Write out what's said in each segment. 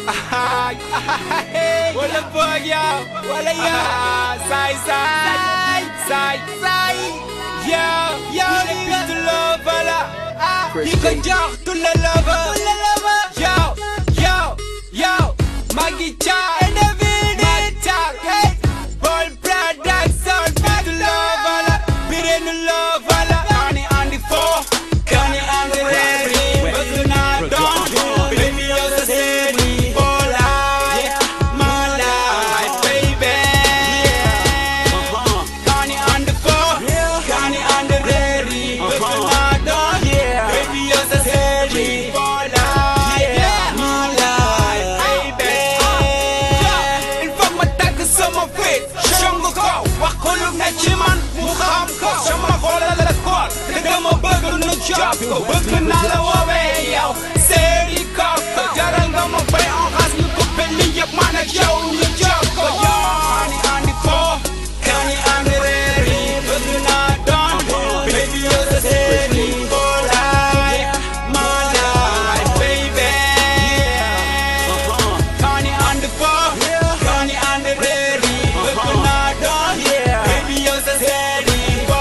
Wala boog yow wala yow say yow li nga tu love la di ko jox tu la love yow Maggie Cha and the video Ball production tu love la bire nu love la Kani on the floor Kani on the ready bëgg naa doon baby yow sa seeni Job ko bëgg naa la woowee yow seeri ko jaral nga ma bay en xas ñu ko belli yëpp man ak yow ñu job ko Kani andi fo Kani andi reeri bëgg naa doon baby yow sa seeri boolaay my life baby Kani andi fo Kani andi reeri bëgg naa doon baby yow sa seeri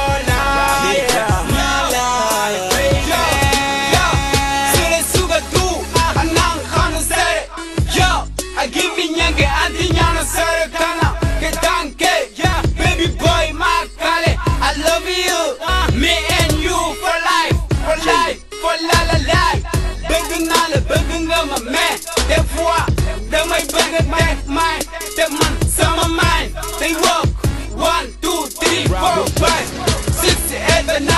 Des fois damay bëgg def may te man sama mind day work 1 2 3 4 5 6 7 8 9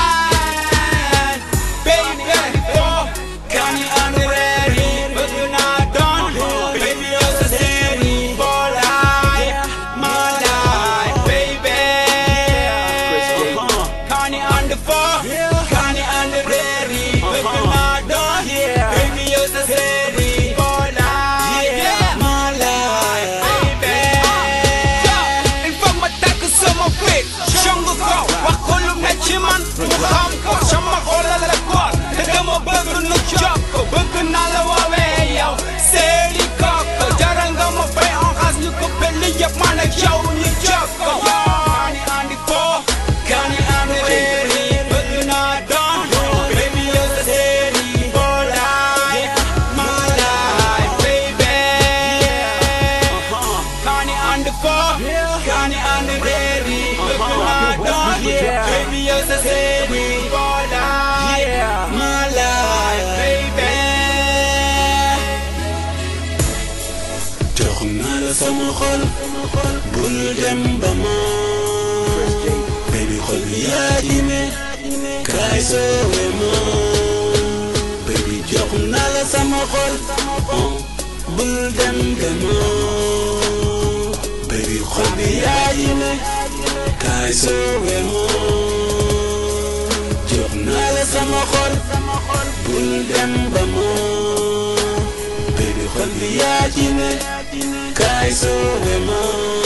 baby Kani andi ready bëgg naa doon baby yow sa seeni boolaay my life baby Kani andi fo Kani andi ready bëgg naa doon baby yow sa seeni Chiman mu xam ko sama xol la ko te dama bëgg nu job ko bëgg naa la woowee yow seeri ko jaral nga ma bay en xas ñu ko belli yëpp man ak yow ñu job ko Kani andi fo Kani andi reeri bëgg naa doon baby yow sa seeri boolaay my life baby Kani andi fo Kani andi reeri bëgg naa doon baby yow sa seeni boolaay my life baby jox naa la sama xol bul dem ba moom baby xol bi yaa ci ne kaay soowe moom baby jox naa la sama xol bul dem ba moom baby xol bi yaa ci ne kaay soowe moom jox naa la sama xol bul dem ba moom baby xol bi yaa ci ne kaay soowe moom